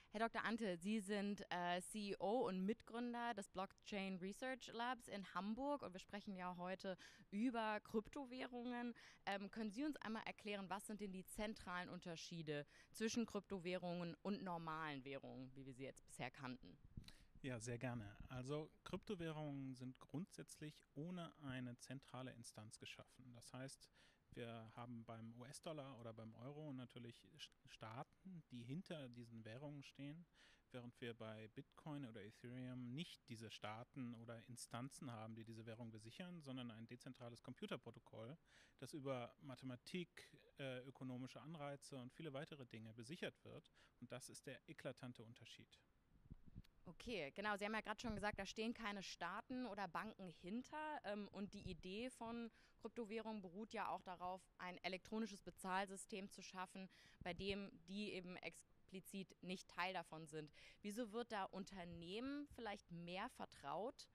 Herr Dr. Ante, Sie sind CEO und Mitgründer des Blockchain Research Labs in Hamburg und wir sprechen ja heute über Kryptowährungen. Können Sie uns einmal erklären, was sind denn die zentralen Unterschiede zwischen Kryptowährungen und normalen Währungen, wie wir sie jetzt bisher kannten? Ja, sehr gerne. Also Kryptowährungen sind grundsätzlich ohne eine zentrale Instanz geschaffen. Das heißt, wir haben beim US-Dollar oder beim Euro natürlich Staaten, die hinter diesen Währungen stehen, während wir bei Bitcoin oder Ethereum nicht diese Staaten oder Instanzen haben, die diese Währung besichern, sondern ein dezentrales Computerprotokoll, das über Mathematik, ökonomische Anreize und viele weitere Dinge besichert wird. Und das ist der eklatante Unterschied. Okay, genau. Sie haben ja gerade schon gesagt, da stehen keine Staaten oder Banken hinter. Und die Idee von Kryptowährungen beruht ja auch darauf, ein elektronisches Bezahlsystem zu schaffen, bei dem die eben explizit nicht Teil davon sind. Wieso wird da Unternehmen vielleicht mehr vertraut?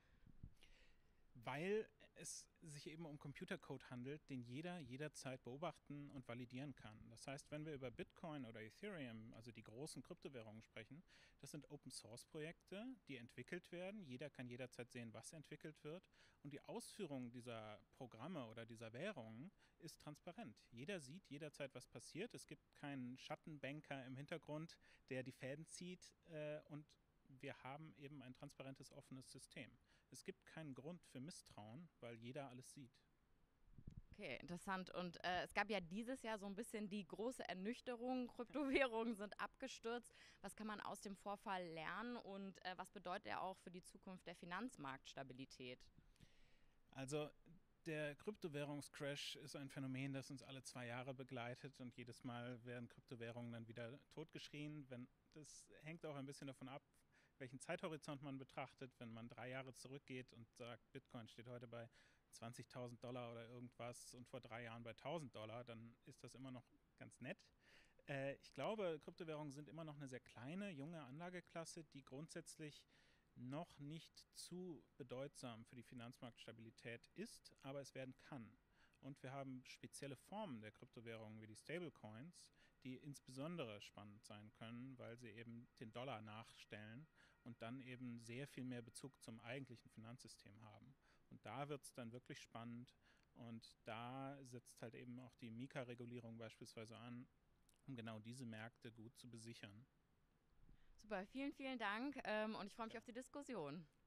Weil es sich eben um Computercode handelt, den jeder jederzeit beobachten und validieren kann. Das heißt, wenn wir über Bitcoin oder Ethereum, also die großen Kryptowährungen sprechen, das sind Open-Source-Projekte, die entwickelt werden. Jeder kann jederzeit sehen, was entwickelt wird. Und die Ausführung dieser Programme oder dieser Währungen ist transparent. Jeder sieht jederzeit, was passiert. Es gibt keinen Schattenbanker im Hintergrund, der die Fäden zieht und wir haben eben ein transparentes, offenes System. Es gibt keinen Grund für Misstrauen, weil jeder alles sieht. Okay, interessant. Und es gab ja dieses Jahr so ein bisschen die große Ernüchterung. Kryptowährungen sind abgestürzt. Was kann man aus dem Vorfall lernen und was bedeutet er auch für die Zukunft der Finanzmarktstabilität? Also der Kryptowährungscrash ist ein Phänomen, das uns alle 2 Jahre begleitet und jedes Mal werden Kryptowährungen dann wieder totgeschrien. Das hängt auch ein bisschen davon ab, welchen Zeithorizont man betrachtet. Wenn man 3 Jahre zurückgeht und sagt, Bitcoin steht heute bei 20.000 Dollar oder irgendwas und vor 3 Jahren bei 1.000 Dollar, dann ist das immer noch ganz nett. Ich glaube, Kryptowährungen sind immer noch eine sehr kleine, junge Anlageklasse, die grundsätzlich noch nicht zu bedeutsam für die Finanzmarktstabilität ist, aber es werden kann. Und wir haben spezielle Formen der Kryptowährungen wie die Stablecoins, die insbesondere spannend sein können, weil sie eben den Dollar nachstellen und dann eben sehr viel mehr Bezug zum eigentlichen Finanzsystem haben. Und da wird es dann wirklich spannend und da setzt halt eben auch die Mika-Regulierung beispielsweise an, um genau diese Märkte gut zu besichern. Super, vielen Dank und ich freue mich auf die Diskussion.